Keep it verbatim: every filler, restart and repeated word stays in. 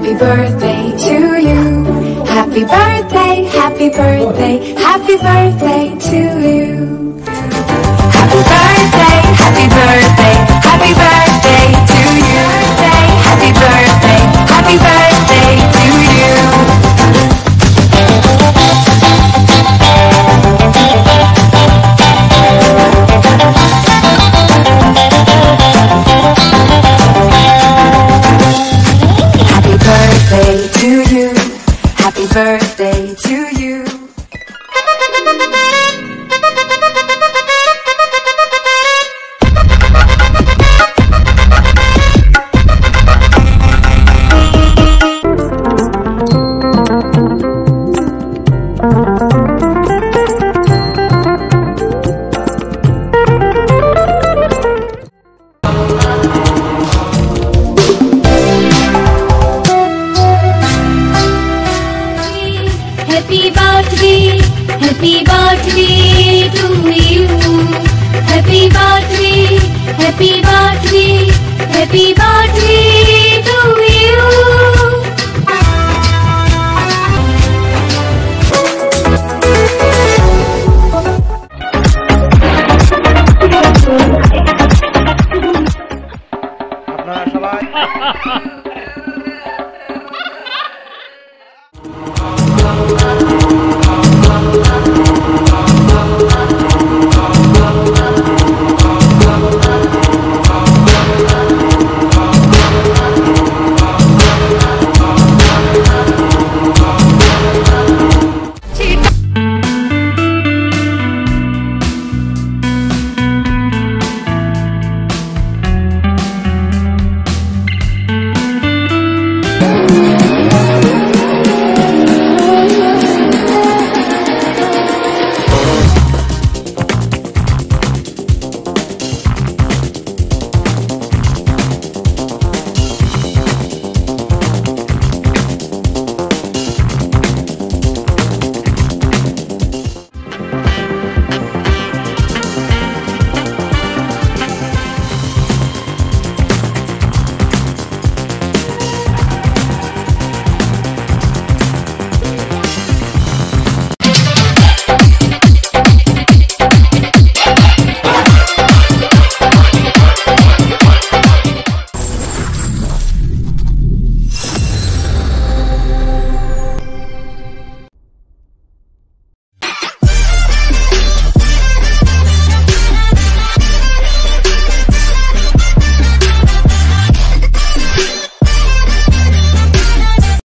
Happy birthday to you. Happy birthday, happy birthday, happy birthday to you. Happy birthday, happy birthday, happy birthday to you. Happy birthday, happy birthday to you. Happy birthday to you. Happy birthday to you. Happy birthday, happy birthday to you. Happy birthday, happy birthday, happy birthday to you. আপনারা সবাই